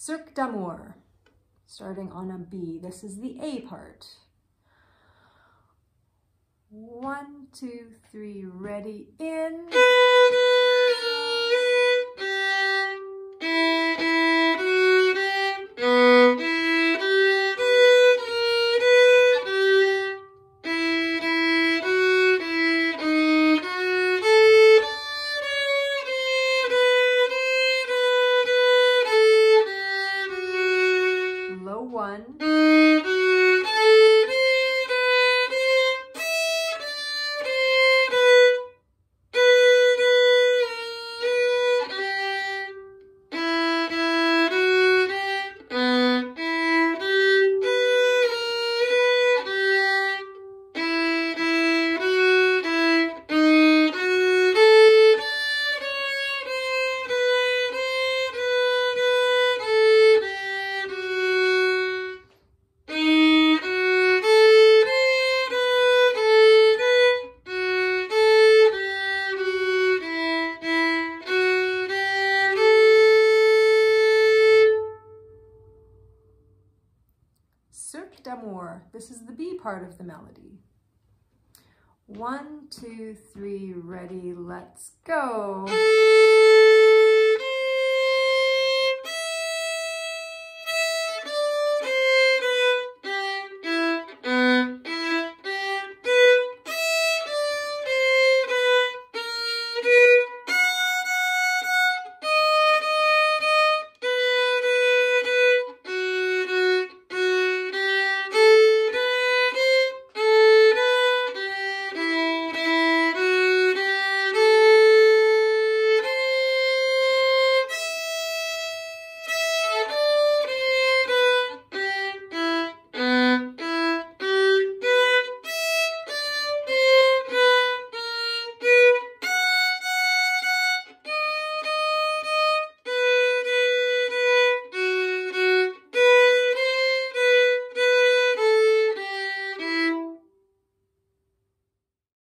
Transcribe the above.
Cirque D'Amour, starting on a B. This is the A part. 1, 2, 3, ready, in. Low 1. Cirque D'Amour. This is the B part of the melody. 1, 2, 3, ready, let's go.